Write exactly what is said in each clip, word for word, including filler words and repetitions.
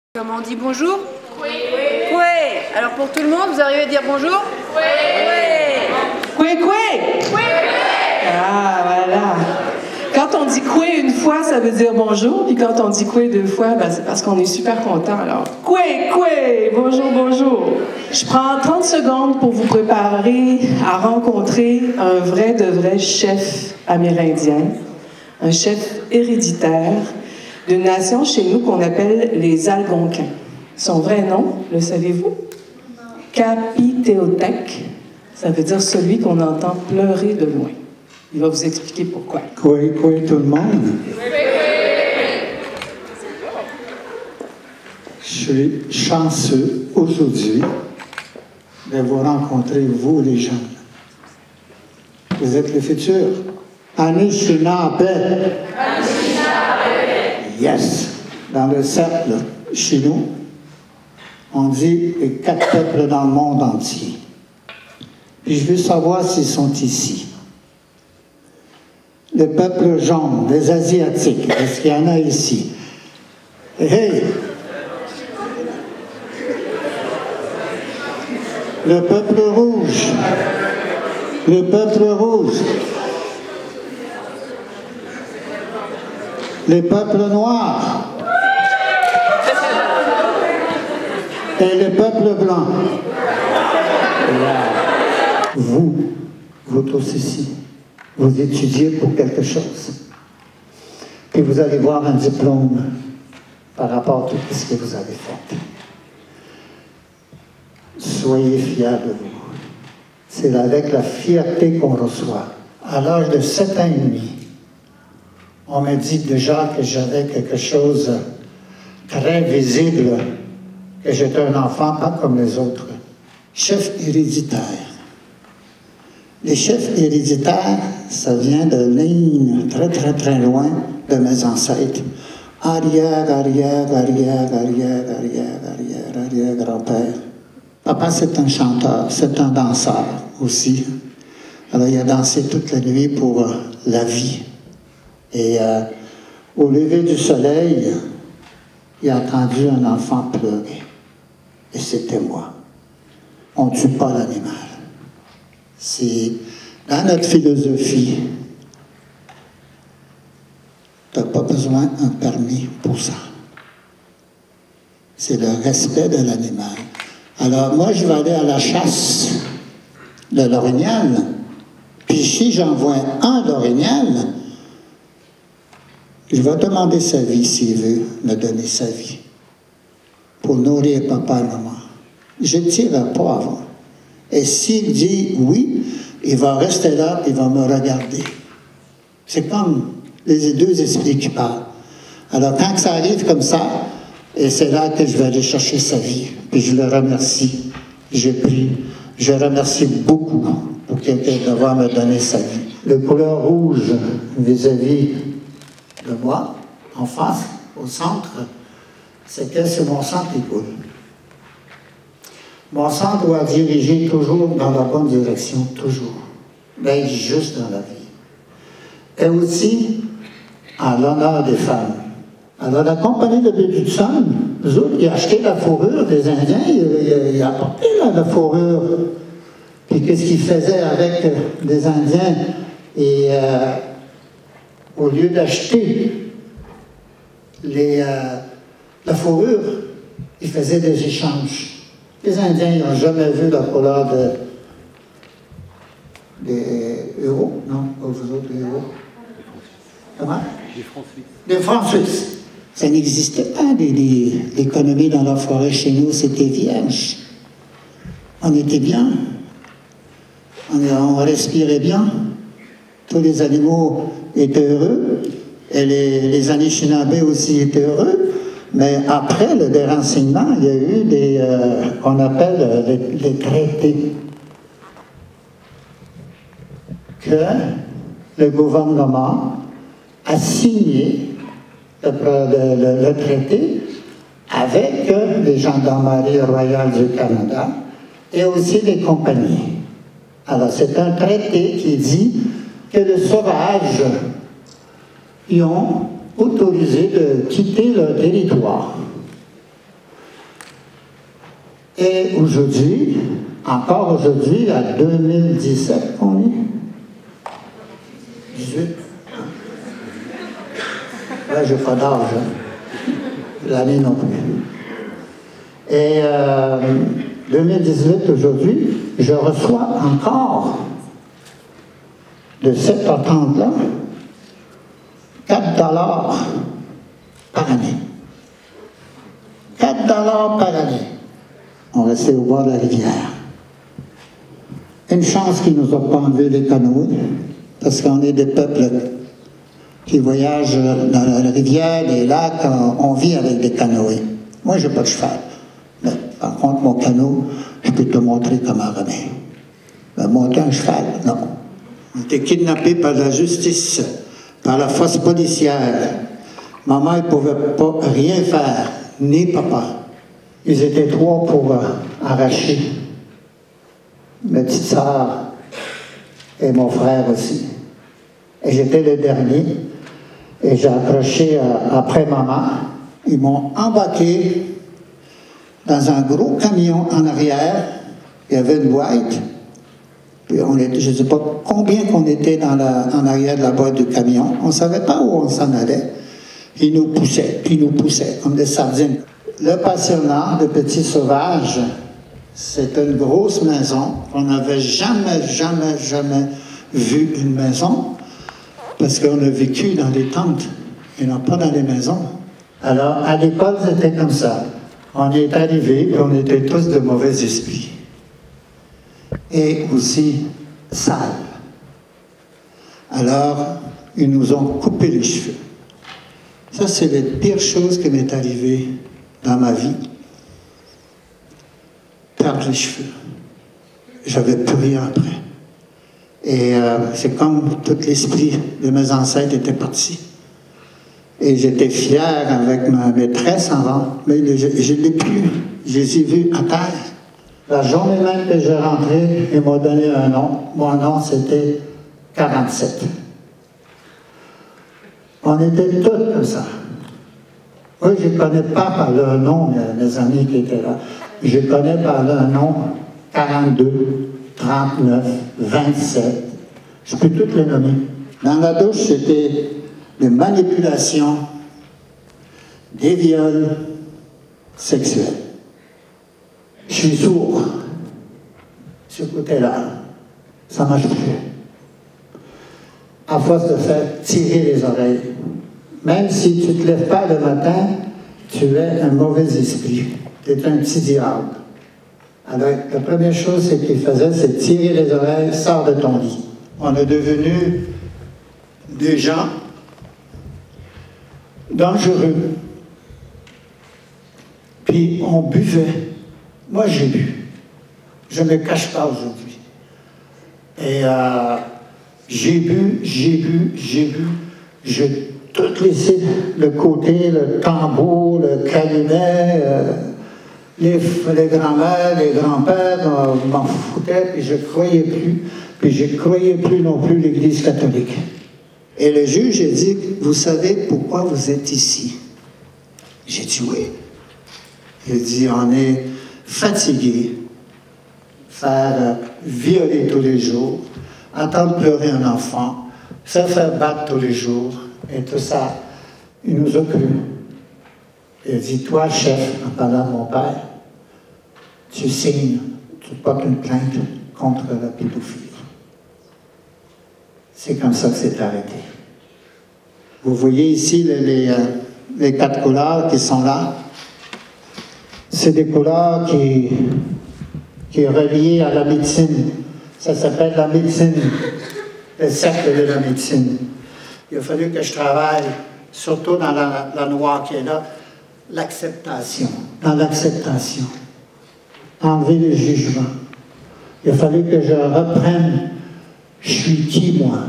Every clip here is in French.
Comment on dit bonjour? Oui. Oui. Alors pour tout le monde, vous arrivez à dire bonjour? Oui. Oui. Koué, koué. Oui. Ah, voilà. Quand on dit koué une fois, ça veut dire bonjour, puis quand on dit koué deux fois, ben, c'est parce qu'on est super content. Alors, koué, koué, bonjour, bonjour. Je prends trente secondes pour vous préparer à rencontrer un vrai de vrai chef amérindien, un chef héréditaire d'une nation chez nous qu'on appelle les Algonquins. Son vrai nom, le savez-vous? Kapiteotec. Ça veut dire celui qu'on entend pleurer de loin. Il va vous expliquer pourquoi. Koué, koué tout le monde. Je suis chanceux aujourd'hui de vous rencontrer, vous les jeunes. Vous êtes le futur. Anishinaabe. Yes. Dans le cercle chez nous, on dit les quatre peuples dans le monde entier. Puis je veux savoir s'ils sont ici. Le peuple jaune, les Asiatiques, est-ce qu'il y en a ici? Hey! Le peuple rouge. Le peuple rouge. Le peuple noir. Et le peuple blanc. Vous, vous tous ici, vous étudiez pour quelque chose. Puis vous allez voir un diplôme par rapport à tout ce que vous avez fait. Soyez fiers de vous. C'est avec la fierté qu'on reçoit. À l'âge de sept ans et demi, on m'a dit déjà que j'avais quelque chose de très visible, que j'étais un enfant pas comme les autres. Chef héréditaire. Les chefs héréditaires, ça vient de lignes très, très, très loin de mes ancêtres. Arrière, arrière, arrière, arrière, arrière, arrière, arrière, grand-père. Papa, c'est un chanteur, c'est un danseur aussi. Alors, il a dansé toute la nuit pour euh, la vie. Et euh, au lever du soleil, il a entendu un enfant pleurer. Et c'était moi. On ne tue pas l'animal. C'est dans notre philosophie, tu n'as pas besoin d'un permis pour ça. C'est le respect de l'animal. Alors moi, je vais aller à la chasse de l'orignal, puis si j'en vois un d'orignal, je vais demander sa vie s'il veut me donner sa vie pour nourrir papa et maman. Je ne tirerai pas avant. Et s'il dit oui, il va rester là et il va me regarder. C'est comme les deux esprits qui parlent. Alors quand ça arrive comme ça, et c'est là que je vais aller chercher sa vie. Puis je le remercie. Je prie. Je remercie beaucoup pour quelqu'un d'avoir me donné sa vie. Le couleur rouge vis-à-vis de moi, en face, au centre, c'est que c'est mon sang qui coule. Mon sang doit diriger toujours dans la bonne direction, toujours. D'être juste dans la vie. Et aussi, en l'honneur des femmes. Alors, la compagnie de Baie d'Hudson, eux autres, ils ont acheté la fourrure des Indiens, ils ont apporté là, la fourrure. Puis, qu'est-ce qu'ils faisaient avec des Indiens? Et euh, au lieu d'acheter les, euh, la fourrure, ils faisaient des échanges. Les Indiens, ils n'ont jamais vu la couleur de, des euros, non? Pas vous autres, les euros. Comment? Des francs suisses. Des francs suisses. Ça n'existait pas, l'économie dans la forêt chez nous, c'était vierge. On était bien. On, on respirait bien. Tous les animaux étaient heureux. Et les, les Anishinaabe aussi étaient heureux. Mais après le déracinement, il y a eu des, euh, qu'on appelle les, les traités. Que le gouvernement a signé le, le, le traité avec les gendarmeries royales du Canada et aussi les compagnies. Alors c'est un traité qui dit que les sauvages y ont autorisé de quitter leur territoire. Et aujourd'hui, encore aujourd'hui, à deux mille dix-sept, on est dix-huit. Là, je n'ai pas d'âge. Hein. L'année non plus. Et euh, deux mille dix-huit, aujourd'hui, je reçois encore de cette entente-là quatre dollars par année. quatre dollars par année. On restait au bord de la rivière. Une chance qu'ils ne nous ont pas enlevé les canoës, parce qu'on est des peuples qui voyagent dans la rivière, les lacs, on vit avec des canoës. Moi, je n'ai pas de cheval. Mais, par contre, mon canot, je peux te montrer comment remettre. Mais monter un cheval, non. On était kidnappés par la justice, par la force policière. Maman, elle ne pouvait pas rien faire, ni papa. Ils étaient trois pour euh, arracher. Ma petite sœur et mon frère aussi. Et j'étais le dernier. Et j'ai accroché euh, après maman. Ils m'ont embarqué dans un gros camion en arrière. Il y avait une boîte. Puis on était, je ne sais pas combien qu'on était dans la, en arrière de la boîte du camion. On ne savait pas où on s'en allait. Ils nous poussaient, puis ils nous poussaient, comme des sardines. Le pensionnat de Petits Sauvages, c'était une grosse maison. On n'avait jamais, jamais, jamais vu une maison, parce qu'on a vécu dans des tentes, et non pas dans les maisons. Alors, à l'école, c'était comme ça. On est arrivés, et on était tous de mauvais esprits. Et aussi sales. Alors, ils nous ont coupé les cheveux. Ça, c'est la pire chose qui m'est arrivée dans ma vie. Perdre les cheveux. J'avais plus rien après. Et euh, c'est comme tout l'esprit de mes ancêtres était parti. Et j'étais fier avec ma maîtresse avant, mais je ne l'ai plus. Je les ai vus à terre. La journée même que j'ai rentré, ils m'ont donné un nom. Mon nom, c'était quarante-sept. On était tous comme ça. Moi, je ne connais pas par leur nom, mes amis qui étaient là. Je connais par leur nom quarante-deux, trente-neuf, vingt-sept. Je peux toutes les nommer. Dans la douche, c'était des manipulations, des viols sexuels. Je suis sourd. Ce côté-là, ça ne marche plus. À force de faire tirer les oreilles. Même si tu ne te lèves pas le matin, tu es un mauvais esprit. Tu es un petit diable. Alors, la première chose qu'il faisait, c'est tirer les oreilles, sors de ton lit. On est devenus des gens dangereux. Puis on buvait. Moi, j'ai bu. Je ne me cache pas aujourd'hui. Et euh, j'ai bu, j'ai bu, j'ai bu. J'ai tout laissé le côté, le tambour, le calumet, euh, les, les grands-mères, les grands-pères euh, m'en foutaient, puis je ne croyais plus. Puis je ne croyais plus non plus l'Église catholique. Et le juge a dit, vous savez pourquoi vous êtes ici? J'ai dit oui. Il dit, on est fatigué, faire euh, violer tous les jours, entendre pleurer un enfant, se faire battre tous les jours, et tout ça, il nous a cru. Il dit, toi, chef, en parlant de mon père, tu signes, tu portes une plainte contre la pédophilie. C'est comme ça que c'est arrêté. Vous voyez ici les, les, les quatre couleurs qui sont là. C'est des couleurs qui, qui est reliées à la médecine. Ça s'appelle la médecine, le cercle de la médecine. Il a fallu que je travaille, surtout dans la, la noire qui est là, l'acceptation. Dans l'acceptation. Enlever le jugement. Il a fallu que je reprenne, je suis qui moi?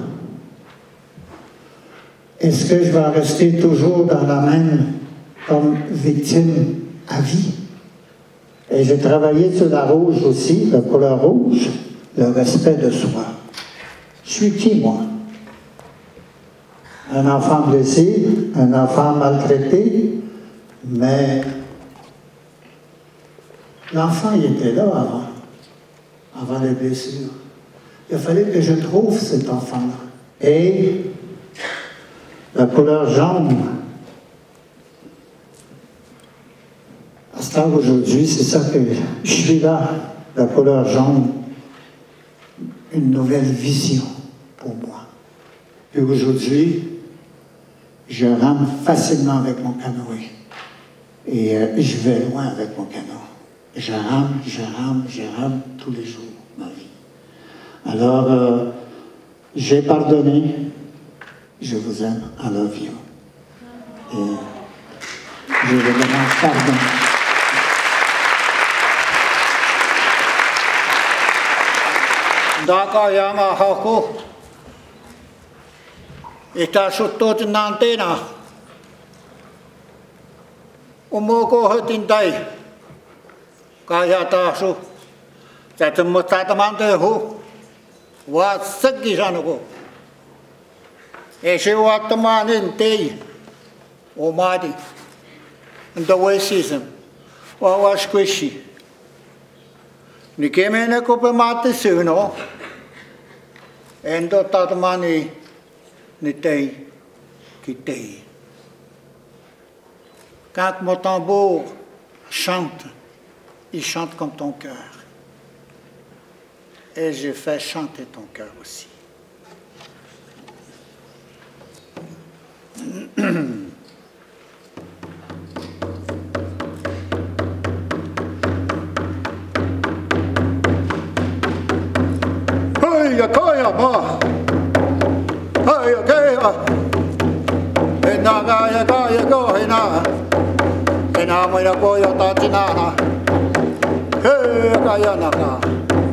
Est-ce que je vais rester toujours dans la même comme victime à vie? Et j'ai travaillé sur la rouge aussi, la couleur rouge, le respect de soi. Je suis qui, moi? Un enfant blessé, un enfant maltraité, mais L'enfant, il était là avant, avant les blessures. Il a fallu que je trouve cet enfant-là. Et la couleur jaune, à ce temps aujourd'hui, c'est ça que je suis là, la couleur jaune, une nouvelle vision pour moi. Et aujourd'hui, je rame facilement avec mon canoë. Et euh, je vais loin avec mon canot. Je rame, je rame, je rame tous les jours de ma vie. Alors, euh, j'ai pardonné. Je vous aime. I love you. Et je vous demande pardon. Dakayama haku. Ita sutut nantena. Umoko hotintai. Kaya tasu. Tatamu tatamante hu. Wat segi sanuko. Eshe watamanin te. Omadi. And the way season. Wa wa squishy. Nikemene kope mate suno. Endo tatamani nitei kitei. Quand mon tambour chante, il chante comme ton cœur. Et je fais chanter ton cœur aussi. Hey, kaya ba? Hey, kaya. Ena kaya kaya go ena. Ena mo na ko yo ta tinana. Hey, kaya na ka.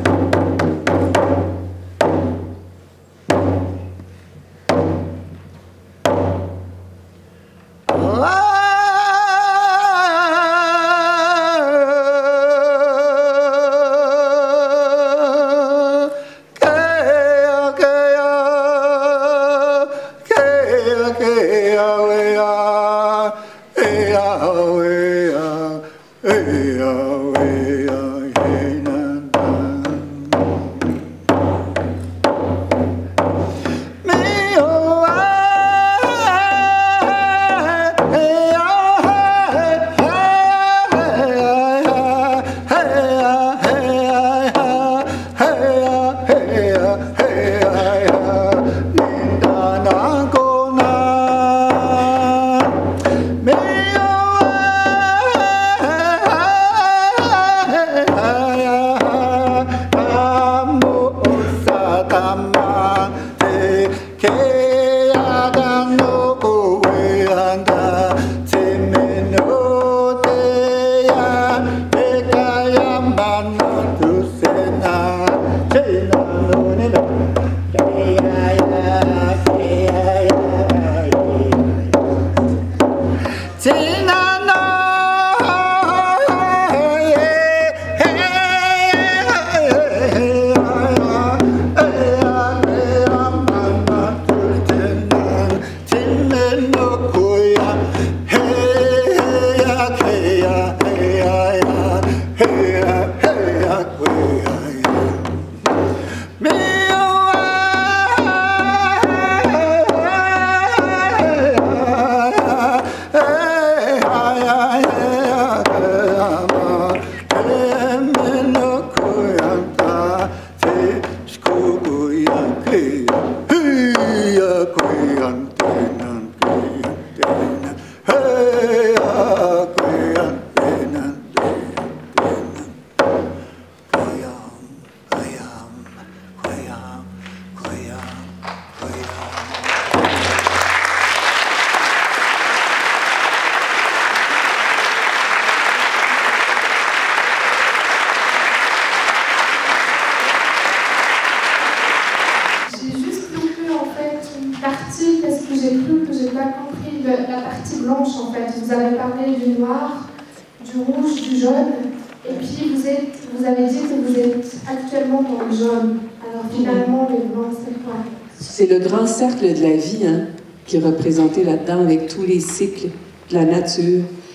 C'est le grand cercle de la vie hein, qui est représenté là-dedans avec tous les cycles de la nature.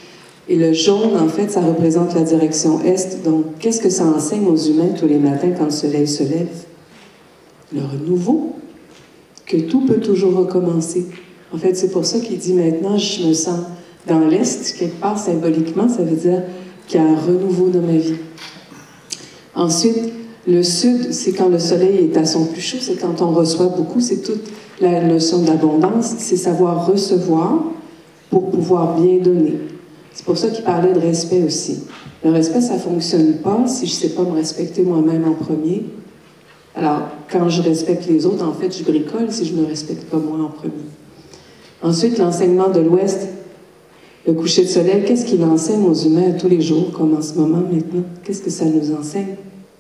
Et le jaune, en fait, ça représente la direction est. Donc, qu'est-ce que ça enseigne aux humains tous les matins quand le soleil se lève? Le renouveau, que tout peut toujours recommencer. En fait, c'est pour ça qu'il dit maintenant, je me sens dans l'est, quelque part symboliquement, ça veut dire qu'il y a un renouveau dans ma vie. Ensuite, le sud, c'est quand le soleil est à son plus chaud, c'est quand on reçoit beaucoup, c'est toute la notion d'abondance, c'est savoir recevoir pour pouvoir bien donner. C'est pour ça qu'il parlait de respect aussi. Le respect, ça ne fonctionne pas si je ne sais pas me respecter moi-même en premier. Alors, quand je respecte les autres, en fait, je bricole si je ne me respecte pas moi en premier. Ensuite, l'enseignement de l'Ouest, le coucher de soleil, qu'est-ce qu'il enseigne aux humains tous les jours, comme en ce moment maintenant? Qu'est-ce que ça nous enseigne?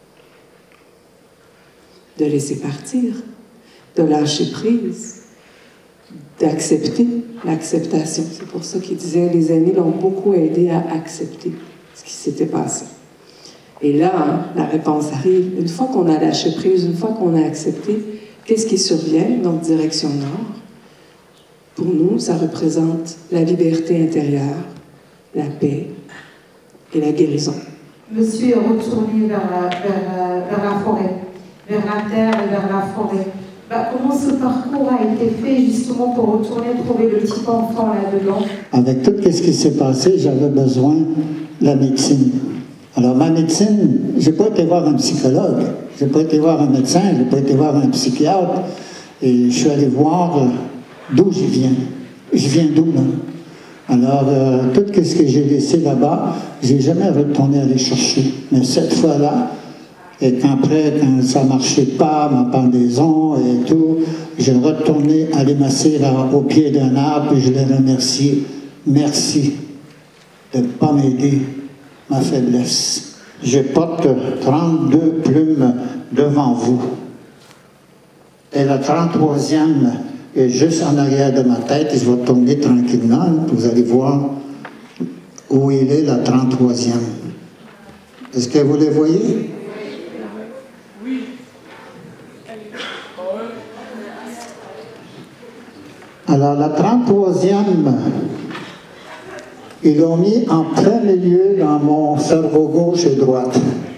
De laisser partir, de lâcher prise, d'accepter l'acceptation. C'est pour ça qu'il disait, les aînés l'ont beaucoup aidé à accepter ce qui s'était passé. Et là, hein, la réponse arrive. Une fois qu'on a lâché prise, une fois qu'on a accepté, qu'est-ce qui survient? Donc, direction nord. Pour nous, ça représente la liberté intérieure, la paix et la guérison. Monsieur est retourné vers la, vers, vers la forêt, vers la terre et vers la forêt. Bah, comment ce parcours a été fait justement pour retourner trouver le petit enfant là-dedans? Avec tout ce qui s'est passé, j'avais besoin de la médecine. Alors ma médecine, je n'ai pas été voir un psychologue, je n'ai pas été voir un médecin, je n'ai pas été voir un psychiatre, et je suis allé voir d'où je viens. Je viens d'où, là? Alors, euh, tout ce que j'ai laissé là-bas, je n'ai jamais retourné aller chercher. Mais cette fois-là, et qu'après, quand ça ne marchait pas, ma pendaison et tout, j'ai retourné aller m'asseoir au pied d'un arbre et je les remercie. Merci de ne pas m'aider, ma faiblesse. Je porte trente-deux plumes devant vous. Et la trente-troisième est juste en arrière de ma tête. Et je vais tourner tranquillement. Vous allez voir où il est, la trente-troisième. Est-ce que vous les voyez? Alors, la trente-troisième, ils l'ont mis en plein milieu dans mon cerveau gauche et droite.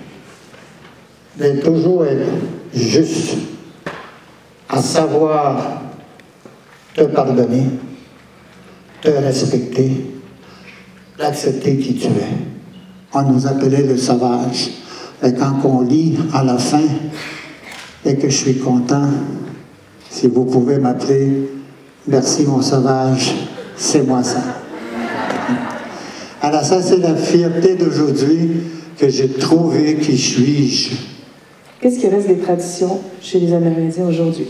De toujours être juste, à savoir te pardonner, te respecter, d'accepter qui tu es. On nous appelait le sauvage. Et quand on lit à la fin, et que je suis content, si vous pouvez m'appeler, merci mon sauvage, c'est moi ça. Alors ça, c'est la fierté d'aujourd'hui que j'ai trouvé qui suis-je. Qu'est-ce qui reste des traditions chez les Amérindiens aujourd'hui?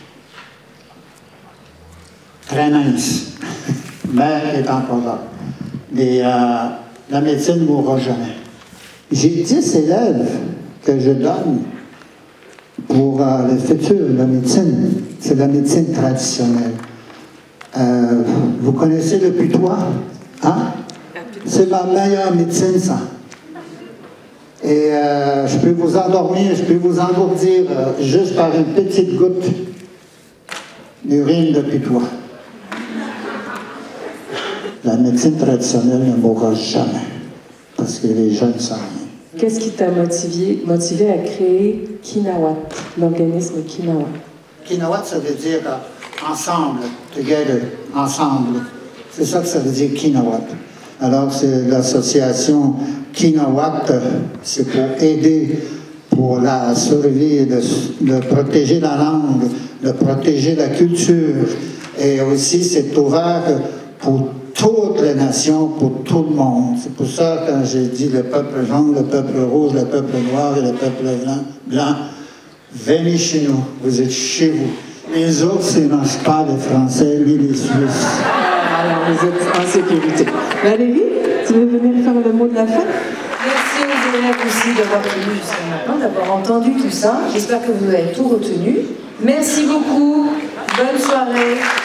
Très mince. Mère est encore là. Et, euh, la médecine ne mourra jamais. J'ai dix élèves que je donne pour euh, le futur, la médecine. C'est la médecine traditionnelle. Euh, vous connaissez le putois? Hein? C'est ma meilleure médecine, ça. Et euh, je peux vous endormir, je peux vous engourdir euh, juste par une petite goutte d'urine de putois. La médecine traditionnelle ne mourra jamais, parce que les jeunes savent rien. Qu'est-ce qui t'a motivé, motivé à créer Kinawat, l'organisme Kinawat? Kinawat, ça veut dire euh, ensemble, together, ensemble. C'est ça que ça veut dire Kinawat. Alors, c'est l'association Kinawat, c'est pour aider pour la survie, de, de protéger la langue, de protéger la culture. Et aussi, c'est ouvert pour toutes les nations, pour tout le monde. C'est pour ça, quand j'ai dit le peuple jaune, le peuple rouge, le peuple noir et le peuple blanc, blanc venez chez nous, vous êtes chez vous. Les autres, ils ne mangent pas les Français ni les Suisses. Alors, vous êtes en sécurité. Valérie, tu veux venir faire le mot de la fin? Merci aux élèves aussi d'avoir venu jusqu'à maintenant, d'avoir entendu tout ça. J'espère que vous avez tout retenu. Merci beaucoup. Bonne soirée.